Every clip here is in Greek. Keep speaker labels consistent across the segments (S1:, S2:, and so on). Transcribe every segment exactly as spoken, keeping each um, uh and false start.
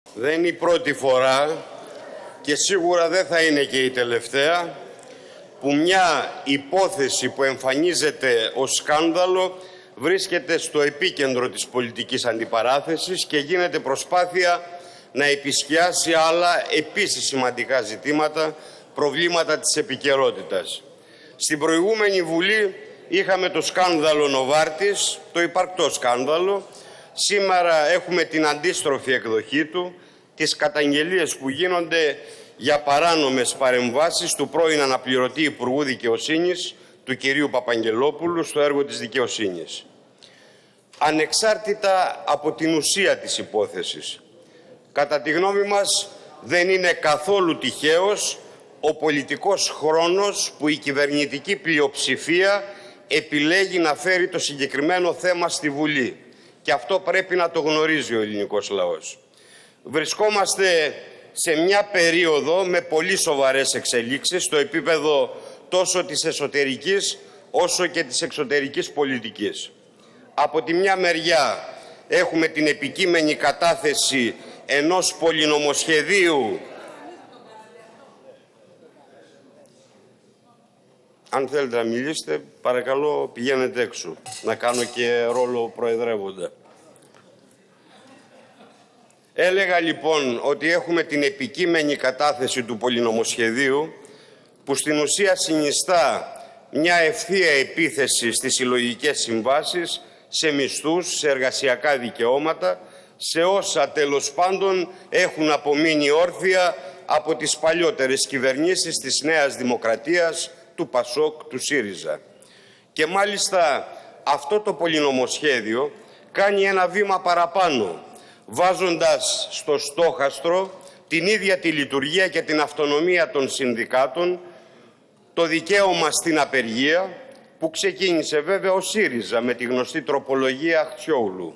S1: Δεν είναι η πρώτη φορά και σίγουρα δεν θα είναι και η τελευταία που μια υπόθεση που εμφανίζεται ως σκάνδαλο βρίσκεται στο επίκεντρο της πολιτικής αντιπαράθεσης και γίνεται προσπάθεια να επισκιάσει άλλα επίσης σημαντικά ζητήματα, προβλήματα της επικαιρότητας. Στην προηγούμενη Βουλή είχαμε το σκάνδαλο Νοβάρτης, το υπαρκτό σκάνδαλο. Σήμερα έχουμε την αντίστροφη εκδοχή του, τις καταγγελίες που γίνονται για παράνομες παρεμβάσεις του πρώην αναπληρωτή Υπουργού Δικαιοσύνης, του κυρίου Παπαγγελόπουλου, στο έργο της δικαιοσύνης. Ανεξάρτητα από την ουσία της υπόθεσης, κατά τη γνώμη μας δεν είναι καθόλου τυχαίος ο πολιτικός χρόνος που η κυβερνητική πλειοψηφία επιλέγει να φέρει το συγκεκριμένο θέμα στη Βουλή. Και αυτό πρέπει να το γνωρίζει ο ελληνικός λαός. Βρισκόμαστε σε μια περίοδο με πολύ σοβαρές εξελίξεις στο επίπεδο τόσο της εσωτερικής όσο και της εξωτερικής πολιτικής. Από τη μια μεριά έχουμε την επικείμενη κατάθεση ενός πολυνομοσχεδίου. Αν θέλετε να μιλήσετε, παρακαλώ πηγαίνετε έξω, να κάνω και ρόλο προεδρεύοντα. Έλεγα λοιπόν ότι έχουμε την επικείμενη κατάθεση του πολυνομοσχεδίου που στην ουσία συνιστά μια ευθεία επίθεση στις συλλογικές συμβάσεις, σε μισθούς, σε εργασιακά δικαιώματα, σε όσα τέλος πάντων έχουν απομείνει όρθια από τις παλιότερες κυβερνήσεις της Νέας Δημοκρατίας, του Πασόκ, του ΣΥΡΙΖΑ. Και μάλιστα αυτό το πολυνομοσχέδιο κάνει ένα βήμα παραπάνω, βάζοντας στο στόχαστρο την ίδια τη λειτουργία και την αυτονομία των συνδικάτων, το δικαίωμα στην απεργία, που ξεκίνησε βέβαια ο ΣΥΡΙΖΑ με τη γνωστή τροπολογία Αχτσιόγλου.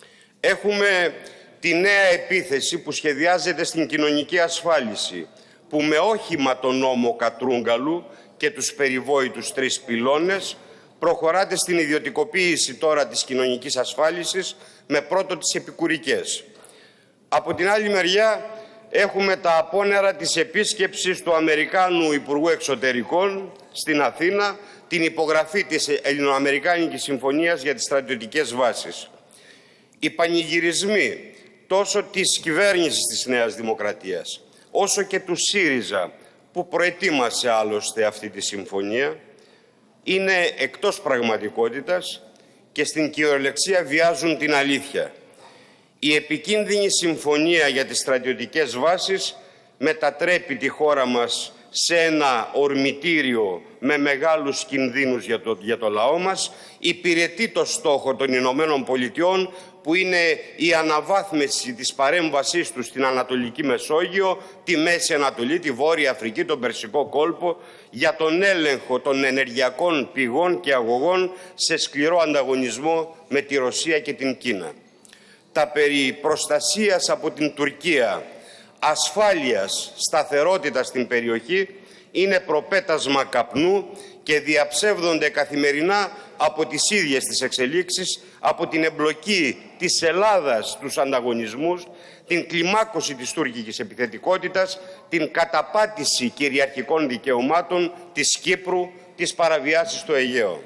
S1: Έχουμε τη νέα επίθεση που σχεδιάζεται στην κοινωνική ασφάλιση, που με όχημα τον νόμο Κατρούγκαλου και τους περιβόητους τρεις πυλώνες προχωράτε στην ιδιωτικοποίηση τώρα της κοινωνικής ασφάλισης με πρώτο τις επικουρικές. Από την άλλη μεριά έχουμε τα απόνερα της επίσκεψης του Αμερικάνου Υπουργού Εξωτερικών στην Αθήνα, την υπογραφή της Ελληνοαμερικάνικης Συμφωνίας για τις στρατιωτικές βάσεις. Οι πανηγυρισμοί τόσο της κυβέρνησης της Νέας Δημοκρατίας όσο και του ΣΥΡΙΖΑ, που προετοίμασε άλλωστε αυτή τη συμφωνία, είναι εκτός πραγματικότητας και στην κυριολεξία βιάζουν την αλήθεια. Η επικίνδυνη συμφωνία για τις στρατιωτικές βάσεις μετατρέπει τη χώρα μας σε ένα ορμητήριο με μεγάλους κινδύνους για το, για το λαό μας, υπηρετεί το στόχο των Ηνωμένων Πολιτειών, που είναι η αναβάθμιση της παρέμβασής τους στην Ανατολική Μεσόγειο, τη Μέση Ανατολή, τη Βόρεια Αφρική, τον Περσικό κόλπο, για τον έλεγχο των ενεργειακών πηγών και αγωγών σε σκληρό ανταγωνισμό με τη Ρωσία και την Κίνα. Τα περί προστασίας από την Τουρκία, ασφάλειας, σταθερότητας στην περιοχή είναι προπέτασμα καπνού και διαψεύδονται καθημερινά από τις ίδιες τις εξελίξεις, από την εμπλοκή της Ελλάδας στους ανταγωνισμούς, την κλιμάκωση της τουρκικής επιθετικότητας, την καταπάτηση κυριαρχικών δικαιωμάτων της Κύπρου, τις παραβιάσεις στο Αιγαίο.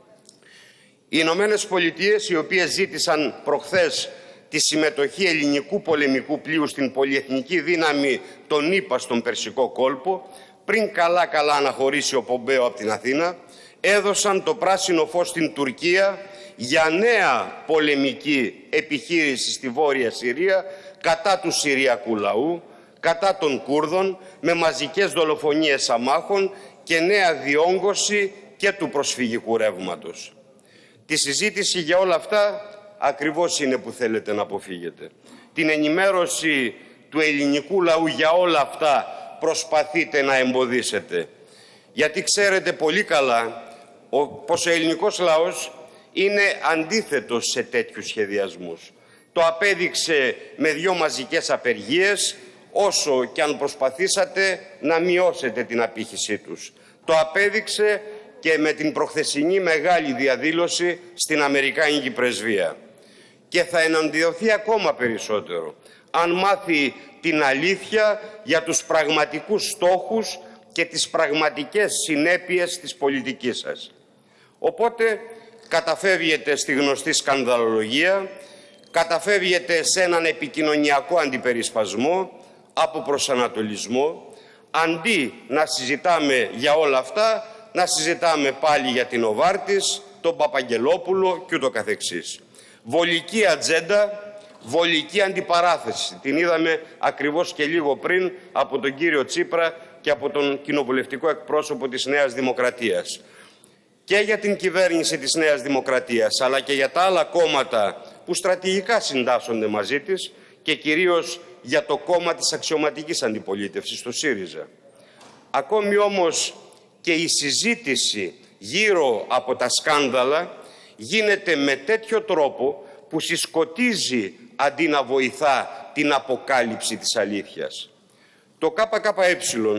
S1: Οι Ηνωμένες Πολιτείες, οι οποίες ζήτησαν προχθές τη συμμετοχή ελληνικού πολεμικού πλοίου στην πολυεθνική δύναμη των ΗΠΑ στον Περσικό κόλπο, πριν καλά-καλά αναχωρήσει ο Πομπέο από την Αθήνα, έδωσαν το πράσινο φως στην Τουρκία για νέα πολεμική επιχείρηση στη Βόρεια Συρία κατά του Συριακού λαού, κατά των Κούρδων, με μαζικές δολοφονίες αμάχων και νέα διόγκωση και του προσφυγικού ρεύματος. Τη συζήτηση για όλα αυτά ακριβώς είναι που θέλετε να αποφύγετε. Την ενημέρωση του ελληνικού λαού για όλα αυτά προσπαθείτε να εμποδίσετε. Γιατί ξέρετε πολύ καλά πως ο ελληνικός λαός είναι αντίθετος σε τέτοιους σχεδιασμούς. Το απέδειξε με δύο μαζικές απεργίες, όσο και αν προσπαθήσατε να μειώσετε την απήχησή τους. Το απέδειξε και με την προχθεσινή μεγάλη διαδήλωση στην Αμερικάνικη Πρεσβεία. Και θα εναντιωθεί ακόμα περισσότερο. αν μάθει την αλήθεια για τους πραγματικούς στόχους και τις πραγματικές συνέπειες της πολιτικής σας. Οπότε καταφεύγετε στη γνωστή σκανδαλολογία, καταφεύγετε σε έναν επικοινωνιακό αντιπερισπασμό, από προσανατολισμό, αντί να συζητάμε για όλα αυτά, να συζητάμε πάλι για την Νοβάρτις, τον Παπαγγελόπουλο και ούτω καθεξής. Βολική ατζέντα, βολική αντιπαράθεση. Την είδαμε ακριβώς και λίγο πριν από τον κύριο Τσίπρα και από τον κοινοβουλευτικό εκπρόσωπο της Νέας Δημοκρατίας. Και για την κυβέρνηση της Νέας Δημοκρατίας, αλλά και για τα άλλα κόμματα που στρατηγικά συντάσσονται μαζί της και κυρίως για το κόμμα της αξιωματικής αντιπολίτευσης, το ΣΥΡΙΖΑ. Ακόμη όμως και η συζήτηση γύρω από τα σκάνδαλα γίνεται με τέτοιο τρόπο που συσκοτίζει αντί να βοηθά την αποκάλυψη της αλήθειας. Το ΚΚΕ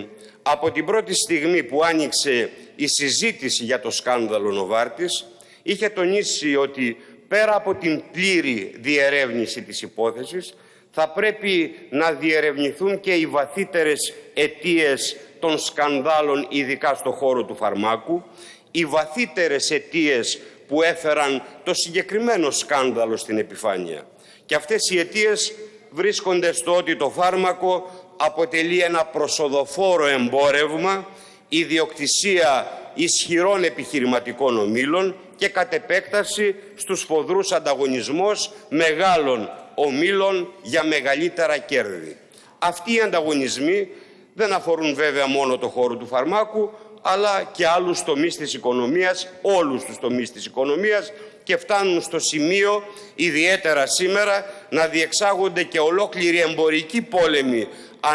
S1: από την πρώτη στιγμή που άνοιξε η συζήτηση για το σκάνδαλο Νοβάρτις είχε τονίσει ότι πέρα από την πλήρη διερεύνηση της υπόθεσης θα πρέπει να διερευνηθούν και οι βαθύτερες αιτίες των σκανδάλων, ειδικά στο χώρο του φαρμάκου, οι βαθύτερες αιτίες που έφεραν το συγκεκριμένο σκάνδαλο στην επιφάνεια. Και αυτές οι αιτίες βρίσκονται στο ότι το φάρμακο αποτελεί ένα προσοδοφόρο εμπόρευμα, ιδιοκτησία ισχυρών επιχειρηματικών ομίλων και κατ' επέκταση στους σφοδρούς ανταγωνισμούς μεγάλων ομίλων για μεγαλύτερα κέρδη. Αυτοί οι ανταγωνισμοί δεν αφορούν βέβαια μόνο το χώρο του φαρμάκου, αλλά και άλλους τομείς της οικονομίας, όλους τους τομείς της οικονομίας, και φτάνουν στο σημείο, ιδιαίτερα σήμερα, να διεξάγονται και ολόκληροι εμπορικοί πόλεμοι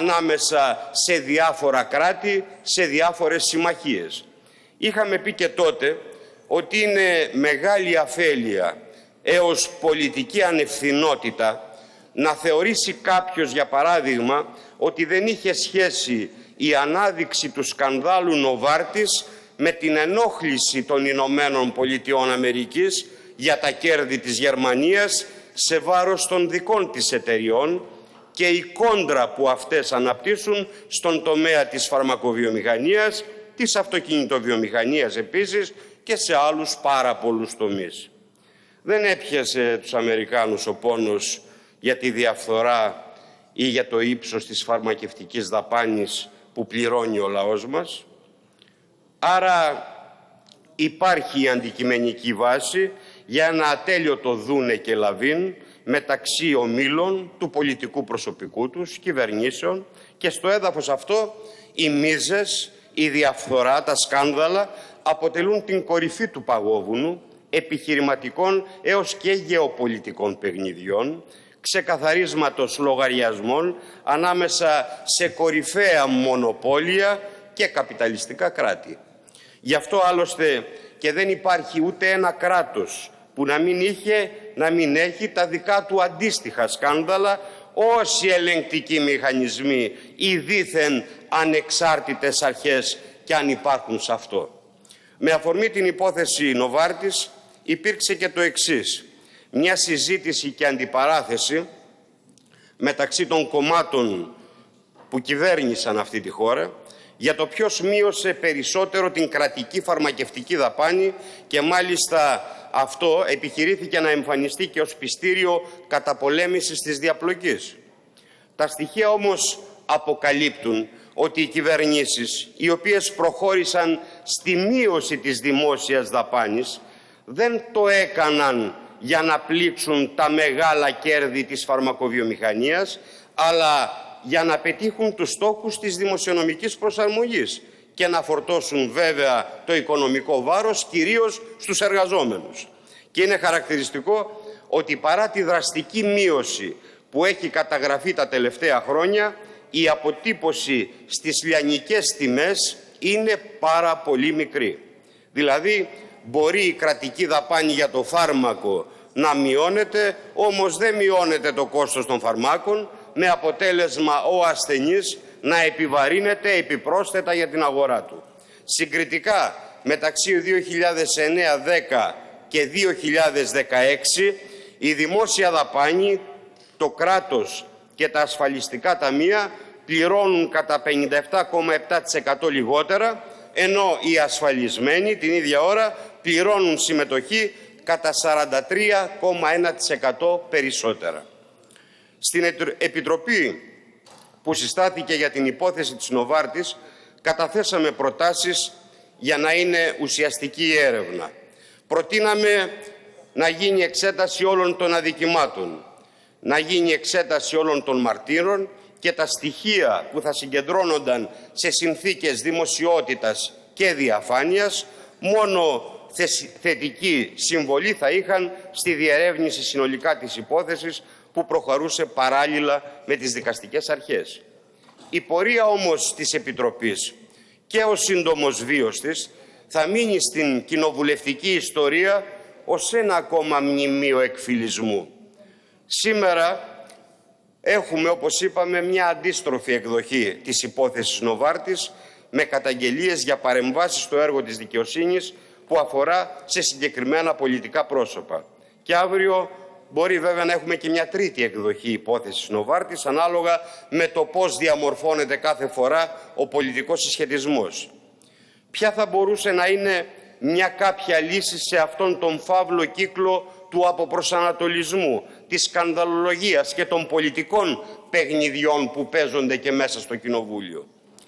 S1: ανάμεσα σε διάφορα κράτη, σε διάφορες συμμαχίες. Είχαμε πει και τότε ότι είναι μεγάλη αφέλεια έως πολιτική ανευθυνότητα να θεωρήσει κάποιος, για παράδειγμα, ότι δεν είχε σχέση η ανάδειξη του σκανδάλου Νοβάρτις με την ενόχληση των Ηνωμένων Πολιτειών Αμερικής για τα κέρδη της Γερμανίας σε βάρος των δικών της εταιριών και η κόντρα που αυτές αναπτύσσουν στον τομέα της φαρμακοβιομηχανίας, της αυτοκινητοβιομηχανίας επίσης και σε άλλους πάρα πολλούς τομείς. Δεν έπιασε τους Αμερικάνους ο πόνος για τη διαφθορά ή για το ύψος της φαρμακευτικής δαπάνης που πληρώνει ο λαός μας. Άρα υπάρχει η αντικειμενική βάση για ένα ατέλειωτο δούνε και λαβίν μεταξύ ομίλων του πολιτικού προσωπικού τους, κυβερνήσεων, και στο έδαφος αυτό οι μίζες, η διαφθορά, τα σκάνδαλα αποτελούν την κορυφή του παγόβουνου επιχειρηματικών έως και γεωπολιτικών παιχνιδιών, ξεκαθαρίσματος λογαριασμών ανάμεσα σε κορυφαία μονοπόλια και καπιταλιστικά κράτη. Γι' αυτό άλλωστε και δεν υπάρχει ούτε ένα κράτος που να μην είχε, να μην έχει τα δικά του αντίστοιχα σκάνδαλα, όσοι ελεγκτικοί μηχανισμοί ή δήθεν ανεξάρτητες αρχές και αν υπάρχουν σε αυτό. Με αφορμή την υπόθεση Νοβάρτις υπήρξε και το εξής: μια συζήτηση και αντιπαράθεση μεταξύ των κομμάτων που κυβέρνησαν αυτή τη χώρα για το ποιος μείωσε περισσότερο την κρατική φαρμακευτική δαπάνη, και μάλιστα αυτό επιχειρήθηκε να εμφανιστεί και ως πιστήριο καταπολέμησης της διαπλοκής. Τα στοιχεία όμως αποκαλύπτουν ότι οι κυβερνήσεις, οι οποίες προχώρησαν στη μείωση της δημόσιας δαπάνης, δεν το έκαναν για να πλήξουν τα μεγάλα κέρδη της φαρμακοβιομηχανίας, αλλά για να πετύχουν τους στόχους της δημοσιονομικής προσαρμογής και να φορτώσουν βέβαια το οικονομικό βάρος κυρίως στους εργαζόμενους. Και είναι χαρακτηριστικό ότι παρά τη δραστική μείωση που έχει καταγραφεί τα τελευταία χρόνια, η αποτύπωση στις λιανικές τιμές είναι πάρα πολύ μικρή. Δηλαδή, μπορεί η κρατική δαπάνη για το φάρμακο να μειώνεται, όμως δεν μειώνεται το κόστος των φαρμάκων, με αποτέλεσμα ο ασθενής να επιβαρύνεται επιπρόσθετα για την αγορά του. Συγκριτικά, μεταξύ δύο χιλιάδες εννέα δέκα και δύο χιλιάδες δεκαέξι, η δημόσια δαπάνη, το κράτος και τα ασφαλιστικά ταμεία πληρώνουν κατά πενήντα επτά κόμμα επτά τοις εκατό λιγότερα, ενώ οι ασφαλισμένοι την ίδια ώρα πληρώνουν συμμετοχή κατά σαράντα τρία κόμμα ένα τοις εκατό περισσότερα. Στην Επιτροπή που συστάθηκε για την υπόθεση της Νοβάρτης, καταθέσαμε προτάσεις για να είναι ουσιαστική η έρευνα. Προτείναμε να γίνει εξέταση όλων των αδικημάτων, να γίνει εξέταση όλων των μαρτύρων και τα στοιχεία που θα συγκεντρώνονταν σε συνθήκες δημοσιότητας και διαφάνειας, μόνο θετική συμβολή θα είχαν στη διερεύνηση συνολικά της υπόθεσης που προχωρούσε παράλληλα με τις δικαστικές αρχές. Η πορεία όμως της Επιτροπής και ο σύντομος βίος της θα μείνει στην κοινοβουλευτική ιστορία ως ένα ακόμα μνημείο εκφυλισμού. Σήμερα έχουμε, όπως είπαμε, μια αντίστροφη εκδοχή της υπόθεσης Νοβάρτης με καταγγελίες για παρεμβάσεις στο έργο της δικαιοσύνης που αφορά σε συγκεκριμένα πολιτικά πρόσωπα. Και αύριο μπορεί βέβαια να έχουμε και μια τρίτη εκδοχή υπόθεσης Νοβάρτης, ανάλογα με το πώς διαμορφώνεται κάθε φορά ο πολιτικός συσχετισμός. Ποια θα μπορούσε να είναι μια κάποια λύση σε αυτόν τον φαύλο κύκλο του αποπροσανατολισμού, της σκανδαλολογίας και των πολιτικών παιχνιδιών που παίζονται και μέσα στο Κοινοβούλιο?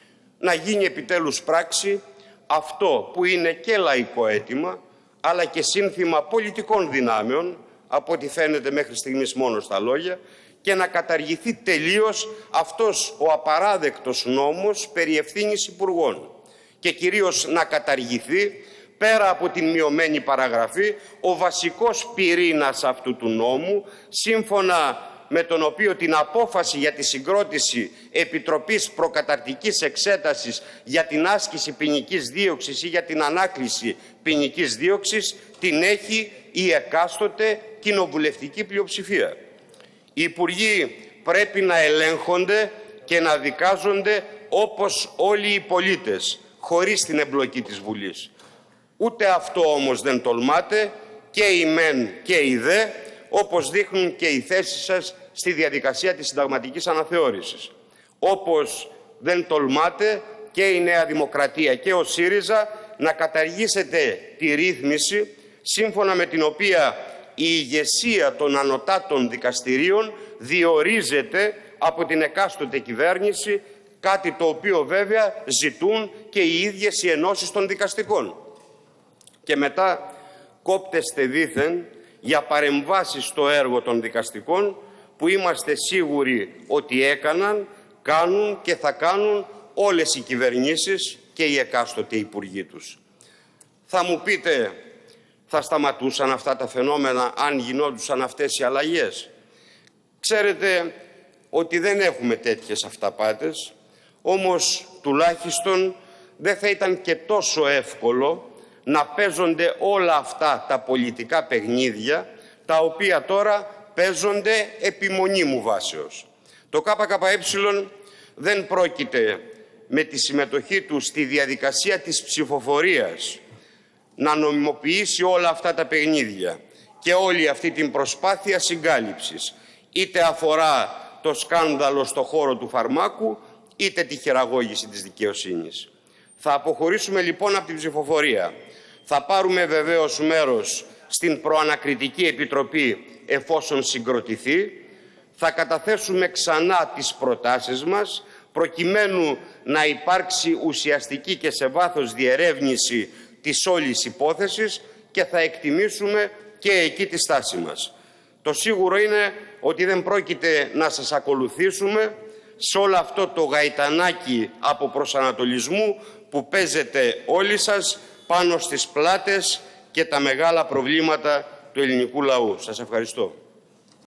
S1: Να γίνει επιτέλους πράξη αυτό που είναι και λαϊκό αίτημα, αλλά και σύνθημα πολιτικών δυνάμεων, από ό,τι φαίνεται μέχρι στιγμής μόνο στα λόγια, και να καταργηθεί τελείως αυτός ο απαράδεκτος νόμος περί ευθύνης υπουργών. Και κυρίως να καταργηθεί, πέρα από την μειωμένη παραγραφή, ο βασικός πυρήνας αυτού του νόμου, σύμφωνα με τον οποίο την απόφαση για τη συγκρότηση Επιτροπής Προκαταρτικής Εξέτασης για την άσκηση ποινικής δίωξης ή για την ανάκληση ποινικής δίωξης την έχει η εκάστοτε κοινοβουλευτική πλειοψηφία. Οι υπουργοί πρέπει να ελέγχονται και να δικάζονται όπως όλοι οι πολίτες, χωρίς την εμπλοκή της Βουλής. Ούτε αυτό όμως δεν τολμάτε, και η μεν και η δε, όπως δείχνουν και οι θέσεις σας στη διαδικασία της συνταγματικής αναθεώρησης. Όπως δεν τολμάτε και η Νέα Δημοκρατία και ο ΣΥΡΙΖΑ να καταργήσετε τη ρύθμιση σύμφωνα με την οποία η ηγεσία των ανωτάτων δικαστηρίων διορίζεται από την εκάστοτε κυβέρνηση, κάτι το οποίο βέβαια ζητούν και οι ίδιες οι ενώσεις των δικαστικών. Και μετά κόπτεστε δήθεν για παρεμβάσεις στο έργο των δικαστικών που είμαστε σίγουροι ότι έκαναν, κάνουν και θα κάνουν όλες οι κυβερνήσεις και οι εκάστοτε υπουργοί τους. Θα μου πείτε, θα σταματούσαν αυτά τα φαινόμενα αν γινόντουσαν αυτές οι αλλαγές? Ξέρετε ότι δεν έχουμε τέτοιες αυταπάτες, όμως τουλάχιστον δεν θα ήταν και τόσο εύκολο να παίζονται όλα αυτά τα πολιτικά παιχνίδια, τα οποία τώρα παίζονται επιμονή μου βάσεως. Το ΚΚΕ δεν πρόκειται με τη συμμετοχή του στη διαδικασία της ψηφοφορίας να νομιμοποιήσει όλα αυτά τα παιχνίδια και όλη αυτή την προσπάθεια συγκάλυψης, είτε αφορά το σκάνδαλο στο χώρο του φαρμάκου, είτε τη χειραγώγηση της δικαιοσύνης. Θα αποχωρήσουμε λοιπόν από την ψηφοφορία. Θα πάρουμε βεβαίως μέρος στην προανακριτική επιτροπή εφόσον συγκροτηθεί. Θα καταθέσουμε ξανά τις προτάσεις μας προκειμένου να υπάρξει ουσιαστική και σε βάθος διερεύνηση της όλης υπόθεσης και θα εκτιμήσουμε και εκεί τη στάση μας. Το σίγουρο είναι ότι δεν πρόκειται να σας ακολουθήσουμε σε όλο αυτό το γαϊτανάκι από προσανατολισμού που παίζετε όλοι σας πάνω στις πλάτες και τα μεγάλα προβλήματα του ελληνικού λαού. Σας ευχαριστώ.